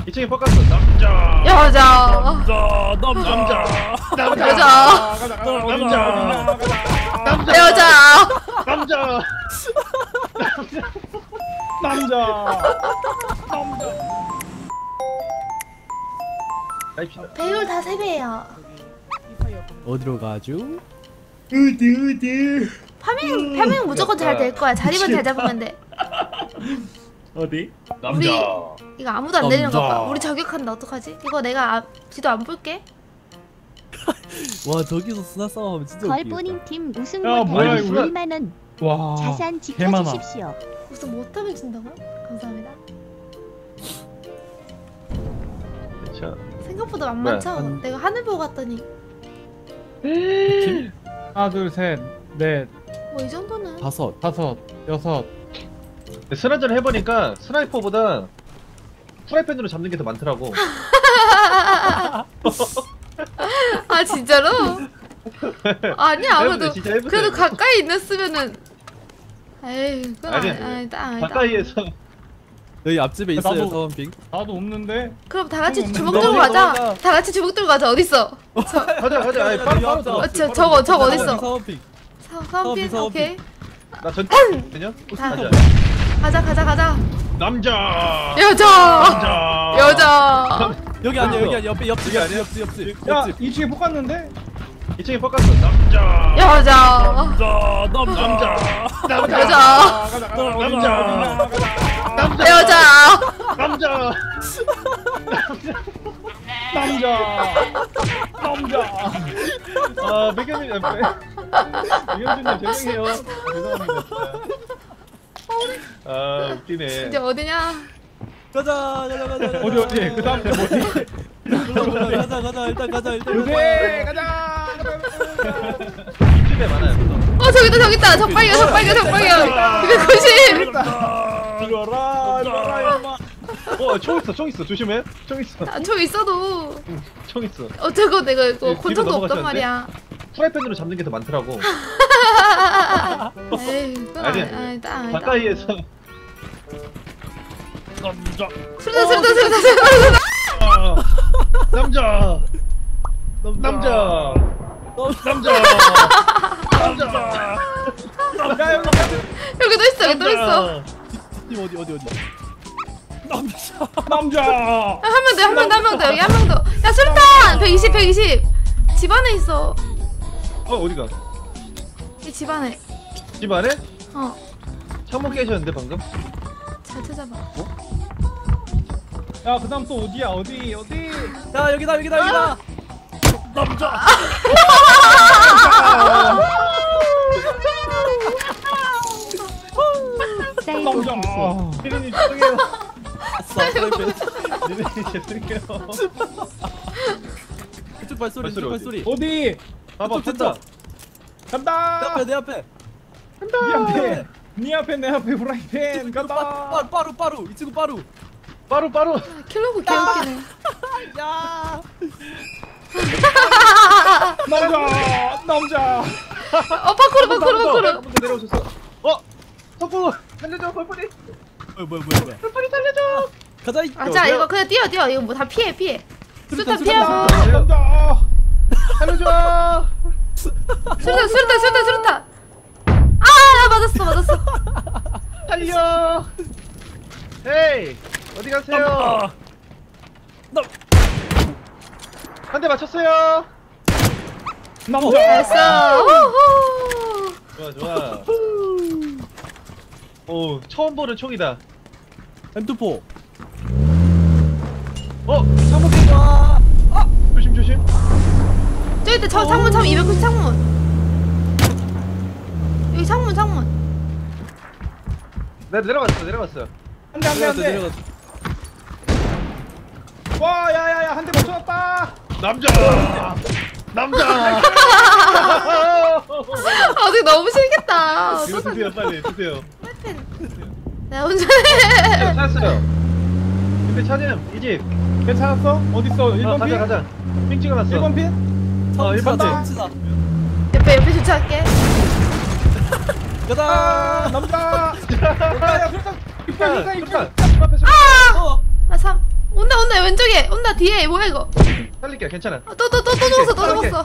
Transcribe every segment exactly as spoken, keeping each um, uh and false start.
이 층에 뻑갔어. 남자. 여자. 남자 남자 남자. 여자. 남자. 남자. 여자. 남자. 남자 남자. 가입시다. 배율 다 세 배예요. 어디로 가죠? 어디 어디. 파밍 파밍 무조건 잘 될 거야. 자리만 잘 잡으면 돼. 어디? 우리 이거 아무도 안 내리는 거 봐. 남자. 우리 저격한다. 어떡하지? 이거 내가 아, 지도 안 볼게. 와 저기서 스나 싸움하면 진짜 웃기겠다. 걸보닝 팀 우승 야, 뭐야, 못하면 이거. 이만 원 와 자산 개많아. 지켜주십시오. 무슨 못하면 준다고요? 감사합니다. 자. 생각보다 만만쳐. 뭐야? 내가 하늘 보고 갔더니 하나 둘셋넷 뭐 이 정도는. 다섯 다섯 여섯. 스나전 해보니까 스나이퍼보다 프라이팬으로 잡는 게 더 많더라고. 아 진짜로? 아니 아무도 해보세요, 진짜 해보세요. 그래도 가까이 있었으면은 에이 그건 아니, 아니, 아니다 아니다. 가까이에서 여기 앞집에 있어요 나도- 사원핑. 나도 없는데. 그럼 다 같이 음, 주먹 너무 들고 가자. 멀다. 다 같이 주먹 들고 가자. 어디 있어? 가자 가자. 아니, 바로 바로 들어. 어, 저 저거 저거 어디 있어? 사원핑. 사원핀 사원핀. 오케이. 나 전. 되냐? 다. 가자. 가자 가자 가자. 남자. 여자. 남자. 여자. 여기 아니야 여기 아니야 옆에 옆집 여기 옆집 아니야? 옆집 옆집 야 옆집. 이 층에 볶았는데. 이 층에 뻑갔어. 남자. 여자. 남자 남자 남자. 여자. 남자. 남자. 여자. 남자. 남자. 남자. 아, 백현님, 백현준님 죄송해요. 죄송합니다. 진짜. 아, 웃기네. 이제 어디냐? 가자 가자 가자 가자. 어디 어디 그 다음 뭐지? 가자 가자 일단 가자 일단 요새 가자. 집에 많아요. 어 저기다 저기다. 적발이야 적발이야 적발이야. 이백구십. 이거라 이거라 임마. 어, 총 있어, 총 있어. 조심해. 총 있어. 아, 저 있어도 총 있어. 어쩌고 내가 이거 뒤로 권총도 없단 넘어가셨는데? 말이야. 프라이팬으로 잡는 게 더 많더라고. 에이 그건 아니, 아니, 아니다 아니다. 가까이에서. 남자 술다 술다 술다 술다. 아, 남자. 남자. 남자. 남자. 야 여기 여기 또 있어 여기 또 있어. 팀 어디 어디 어디. 남자 남자. 한 명 더 한 명 더 한 명 더 여기 한 명 더. 야 술탄 백이십 백이십. 집 안에 있어. 어, 어디가? 이 집 안에. 집 안에? 어. 창문 깨셨는데, 방금? 잘 찾아봐. 야 그다음 또 어디야 어디 어디? 야 여기다 여기다 여기다. 남자 사이버 남자. 피디님, 죄송해요. 아싸 프라이팬. 피디님, 죄송해요. 그쪽 발소리 발소리 그쪽 어디? 발소리. 어디? 봐봐, 그쪽, 된다. 그쪽. 내 간다. 앞에 내 앞에. 네 앞에. 네 앞에 내 앞에 프라이팬 빠- 간다. 빠루 빠루 빠루 이 친구 빠루. 빠루, 빠루. 킬로그 개웃기네. 야. 남자. 남자. 어 파쿠르 파쿠르 파쿠르. 한번 더 내려오셨어. 어? 석구! 살려줘, 벌벌이! 뭐야 뭐야 뭐야 뭐야. 벌벌이 살려줘! 가자 이. 아, 자 이거 그냥 뛰어 뛰어. 이거 뭐 다 피해 피해. 술탄 피하고. 남자. 살려줘! 술탄 술탄 술탄 술탄. 아 맞았어 맞았어. 살려! 헤이! 어디 가세요? 남. 한 대 맞췄어요! 남자. 됐어. 우후. 좋아, 좋아. 오, 처음 보는 총이다. 엠투포. 어? 창문 깨 와! 아! 조심, 조심. 저기 있다. 저 창문 창문 이백구십 창문. 여기 창문 창문. 내 내려갔어, 내려갔어. 한대 한대 내려갔다 한대. 내려갔다. 와 야야야 한 대 맞춰놨다. 남자! 남자! 아 되게 너무 싫겠다. 이거 드세요, 빨리 드세요. 내가 운전해. 찾았어요. 근데 찾음, 이 집. 괜찮았어? 어딨어? 일 번 어, 가자, 핀? 가자. 핑 찍어놨어. 일 번 핀? 어, 일 번 다 핑. 치다. 옆에 옆에 주차할게. 아 가자. 남자. 야야 술탄. 입장 입장 입장. 술탄! 술 앞에 술. 어. 아 삼. 온다 온다 왼쪽에 온다 뒤에 뭐야 이거? 살릴게 괜찮아. 또 또 또 또 죽었어 또 죽었어.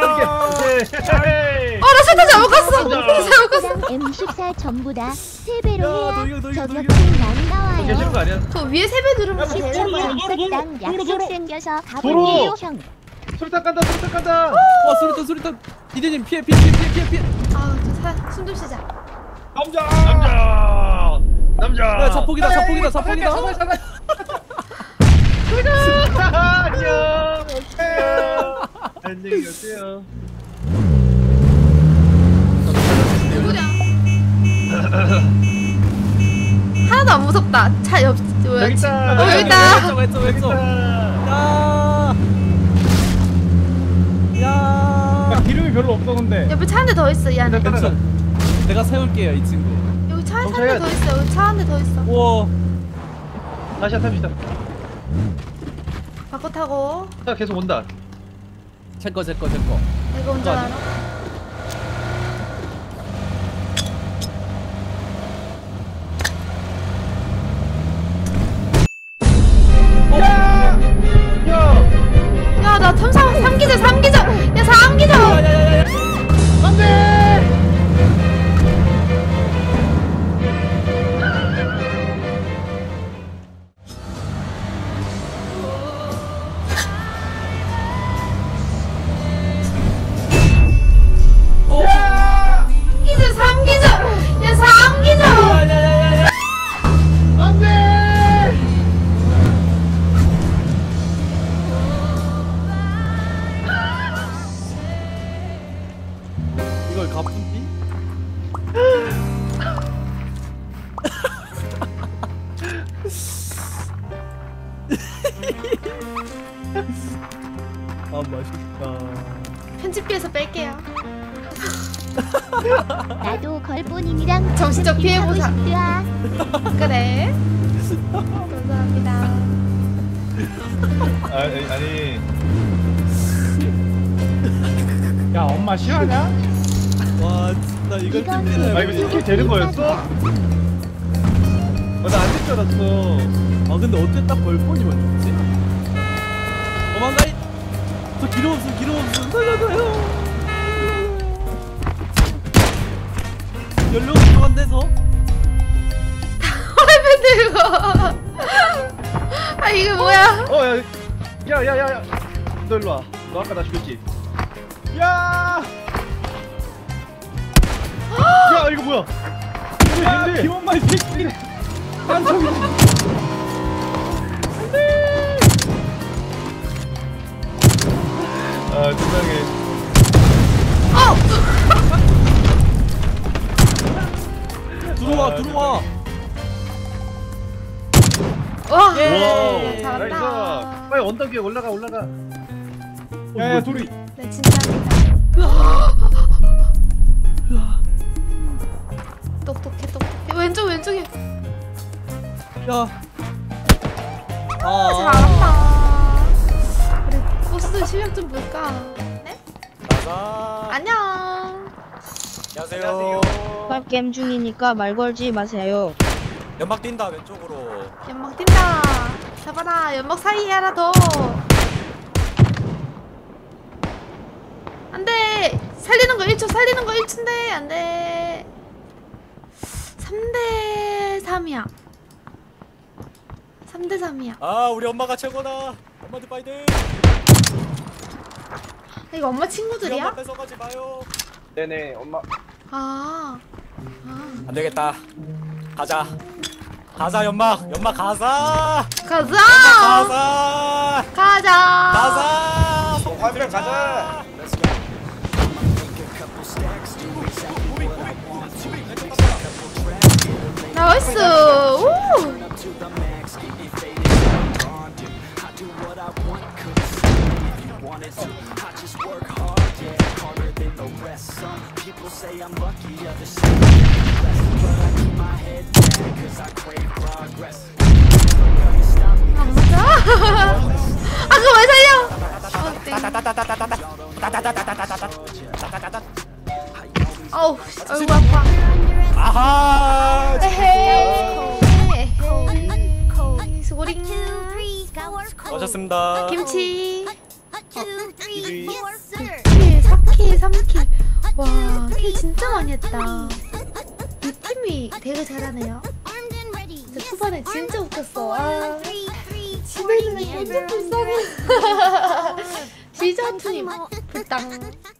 살릴게. 어나 세타 잘못 갔어. 나 잘못 갔어. 엠 십사 전부 다 세 야, 배로 너희가, 해야 너희가, 저격증 많이 또 계시는 거 나와요. 아니야? 저 위에 세 배 누르면 도로, 돼요. 도로, 연습당 도로, 약속 도로. 생겨서 도로. 가볼게요 형. 수류탄 간다 수류탄 간다. 와 수류탄 수류탄. 이대님 피해 피해 피해 피해 피해. 아저숨 좀 쉬자. 남자. 남자. 남자. 야 자폭이다 자폭이다 자폭이다. 안녕. 안녕히 계세요. 누구냐? 하나도 안 무섭다. 차 옆, 뭐야? 여기 있다. 어, 여기 있다. 왼쪽 왼쪽 왼쪽. 야. 야. 야, 기름이 별로 없어 근데. 옆에 차 한 대 더 있어 이 안에. 괜찮. 내가 세울게요 이 친구. 여기 차 한 대 더 있어. 여기 차 한 대 더 있어. 우와. 다시 탑시다. 바꿔 타고. 차 계속 온다. 제거 제거 제거. 내가 운전하러. 야! 야! 야, 나 탐사 삼기절 삼기절. 야, 삼기절. 안돼! 기절 삼기절. 야, 삼기절. 안돼! 이걸 갚은디? 아 맛있다. 편집비에서 뺄게요. 나도 걸본인이랑 정신적 피해 하고 보상. 싶다. 그래. 감사합니다. 아니 아니 야 엄마 싫어하냐? 와 진짜 이걸 이건 찜질해. 아 이거 팀킬 되는 거였어? 어, 나안 될 줄 알았어. 아 근데 어떻게 딱 벌폰이만 줬지? 도망가! 저 기름 없음 기름 없음 살려줘요! 연료 부족한 데서? 화면 들고. 아 이거 뭐야? 어, 야, 야, 야, 야, 너 일로 와. 너 아까 나 죽였지? 야. 야, 이거 뭐야? 야 이거 김엄마 이 새끼. 난 저기. 아, 세상에. 어. 들어와 들어와! 와. 예. 잘한다. 나이스. 빨리 언덕 위에 올라가, 올라가. 야야 도리. 네 진짜입니다. 똑똑해 똑똑해. 왼쪽 왼쪽에. 야! 아, 잘한다. 우리 보스들 실력 좀 볼까? 네? 가자. 안녕. 안녕하세요. 게임 중이니까 말 걸지 마세요. 연막 뛴다 왼쪽으로. 연막 뛴다. 잡아라. 연막 사이에 하나 더. 안돼. 살리는 거 일 초. 살리는 거 일 초인데 안돼. 삼 대 삼이야. 삼 대 삼이야. 아 우리 엄마가 최고다. 엄마들 파이팅. 이거 엄마 우리 친구들이야? 엄마 뺏어가지 마요. 네네, 엄마. 아. 아. 안 되겠다. 가자. 가자 연막. 연막 가자. 가자. 가자. 가자. 가자. 화면 가자. 나이스. 오. 안 맞아? 아 그거 왜 살려? 어우 얼굴 아파. 아하. 에헤이. 에헤이. 수고링. 오셨습니다. 김치. 이- 킬, 사 킬, 삼 킬. 와, 킬 진짜 많이 했다. 이 팀이 되게 잘하네요. 근데 초반에 진짜 웃겼어. 아, 집에 있는 게 진짜 불쌍해. 시저투님, 불땅.